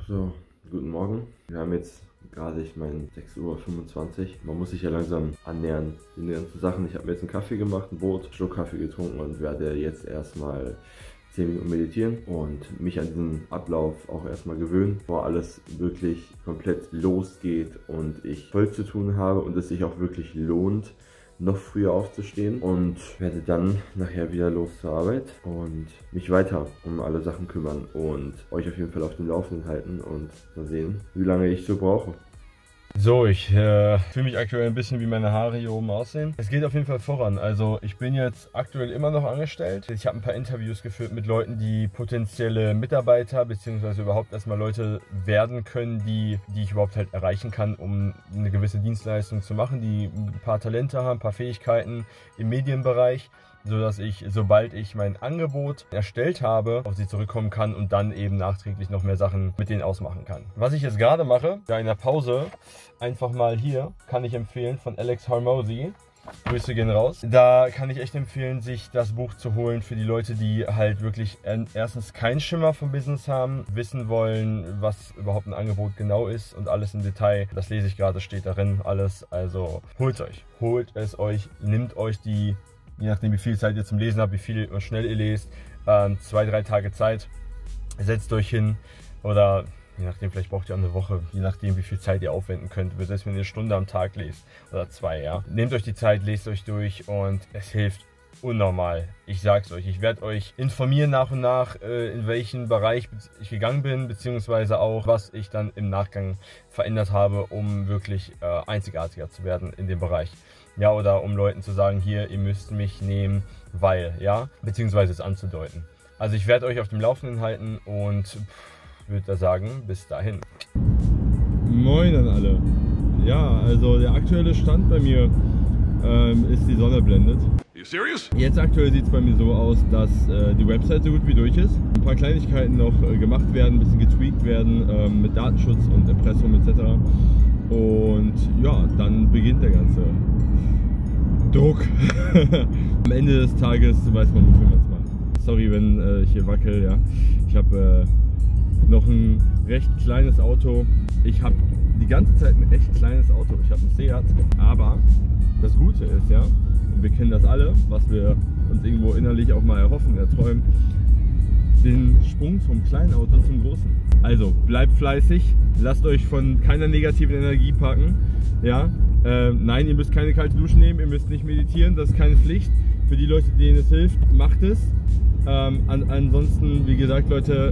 So, guten Morgen. Wir haben jetzt gerade, ich meine, 6:25 Uhr. Man muss sich ja langsam annähern, die ganzen Sachen. Ich habe mir jetzt einen Kaffee gemacht, ein Brot, einen Schluck Kaffee getrunken und werde jetzt erstmal 10 Minuten meditieren und mich an diesen Ablauf auch erstmal gewöhnen, bevor alles wirklich komplett losgeht und ich voll zu tun habe und es sich auch wirklich lohnt, noch früher aufzustehen, und werde dann nachher wieder los zur Arbeit und mich weiter um alle Sachen kümmern und euch auf jeden Fall auf dem Laufenden halten und mal sehen, wie lange ich so brauche. So, ich fühle mich aktuell ein bisschen, wie meine Haare hier oben aussehen. Es geht auf jeden Fall voran. Also ich bin jetzt aktuell immer noch angestellt. Ich habe ein paar Interviews geführt mit Leuten, die potenzielle Mitarbeiter bzw. überhaupt erstmal Leute werden können, die ich überhaupt halt erreichen kann, um eine gewisse Dienstleistung zu machen, die ein paar Talente haben, ein paar Fähigkeiten im Medienbereich, sodass ich, sobald ich mein Angebot erstellt habe, auf sie zurückkommen kann und dann eben nachträglich noch mehr Sachen mit denen ausmachen kann. Was ich jetzt gerade mache, da in der Pause, einfach mal hier, kann ich empfehlen, von Alex Hormozi. Grüße gehen raus. Da kann ich echt empfehlen, sich das Buch zu holen für die Leute, die halt wirklich erstens keinen Schimmer vom Business haben, wissen wollen, was überhaupt ein Angebot genau ist und alles im Detail. Das lese ich gerade, steht darin alles. Also holt es euch, nehmt euch die, je nachdem wie viel Zeit ihr zum Lesen habt, wie viel und schnell ihr lest, 2-3 Tage Zeit, setzt euch hin, oder je nachdem, vielleicht braucht ihr auch eine Woche, je nachdem wie viel Zeit ihr aufwenden könnt, selbst wenn ihr eine Stunde am Tag lest oder 2, ja. Nehmt euch die Zeit, lest euch durch und es hilft unnormal. Ich sag's euch, ich werde euch informieren nach und nach, in welchen Bereich ich gegangen bin, beziehungsweise auch, was ich dann im Nachgang verändert habe, um wirklich einzigartiger zu werden in dem Bereich. Ja, oder um Leuten zu sagen, hier, ihr müsst mich nehmen, weil, ja, beziehungsweise es anzudeuten. Also ich werde euch auf dem Laufenden halten und würde da sagen, bis dahin. Moin an alle. Ja, also der aktuelle Stand bei mir ist, die Sonne blendet. Serious? Jetzt aktuell sieht es bei mir so aus, dass die Website so gut wie durch ist. Ein paar Kleinigkeiten noch gemacht werden, ein bisschen getweakt werden mit Datenschutz und Impressum etc. Und ja, dann beginnt der ganze Druck. Am Ende des Tages weiß man, wofür man es macht. Sorry, wenn ich hier wackel, ja. Ich habe noch ein recht kleines Auto. Ich habe die ganze Zeit ein echt kleines Auto. Ich habe ein Seat. Aber das Gute ist ja, und wir kennen das alle, was wir uns irgendwo innerlich auch mal erhoffen, erträumen, den Sprung vom kleinen Auto zum großen. Also bleibt fleißig, lasst euch von keiner negativen Energie packen. Ja? Nein, ihr müsst keine kalte Dusche nehmen, ihr müsst nicht meditieren, das ist keine Pflicht. Für die Leute, denen es hilft, macht es. Ansonsten, wie gesagt, Leute,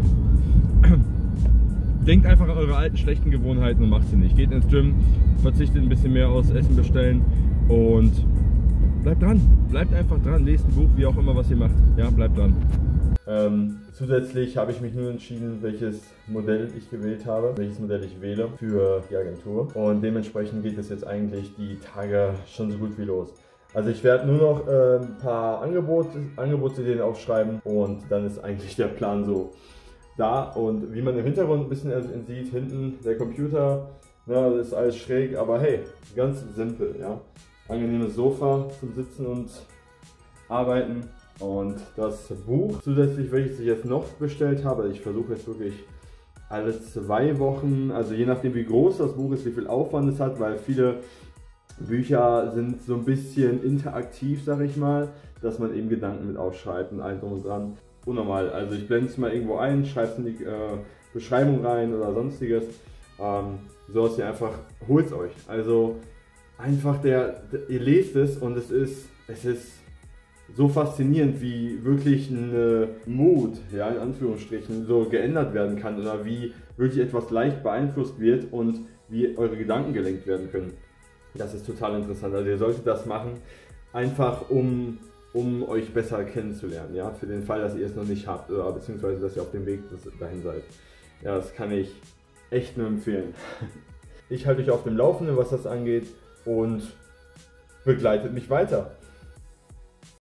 denkt einfach an eure alten schlechten Gewohnheiten und macht sie nicht. Geht ins Gym, verzichtet ein bisschen mehr aus Essen bestellen und bleibt dran. Bleibt einfach dran, lest ein Buch, wie auch immer, was ihr macht. Ja, bleibt dran. Zusätzlich habe ich mich nur entschieden, welches Modell ich gewählt habe, welches Modell ich wähle für die Agentur. Und dementsprechend geht es jetzt eigentlich die Tage schon so gut wie los. Also ich werde nur noch ein paar Angebotsideen aufschreiben und dann ist eigentlich der Plan so da. Und wie man im Hintergrund ein bisschen sieht, hinten der Computer, na, das ist alles schräg, aber hey, ganz simpel, ja. Angenehmes Sofa zum Sitzen und Arbeiten. Und das Buch zusätzlich, welches ich jetzt noch bestellt habe, ich versuche jetzt wirklich alle 2 Wochen, also je nachdem wie groß das Buch ist, wie viel Aufwand es hat, weil viele Bücher sind so ein bisschen interaktiv, sag ich mal, dass man eben Gedanken mit aufschreibt und allem drum und dran. Unnormal, also ich blende es mal irgendwo ein, schreibe es in die Beschreibung rein oder sonstiges, so dass ihr einfach, holt es euch. Also einfach ihr lest es und es ist so faszinierend, wie wirklich eine Mut, ja, in Anführungsstrichen, so geändert werden kann oder wie wirklich etwas leicht beeinflusst wird und wie eure Gedanken gelenkt werden können. Das ist total interessant. Also ihr solltet das machen, einfach um euch besser kennenzulernen, ja, für den Fall, dass ihr es noch nicht habt oder beziehungsweise, dass ihr auf dem Weg dahin seid. Ja, das kann ich echt nur empfehlen. Ich halte euch auf dem Laufenden, was das angeht, und begleitet mich weiter.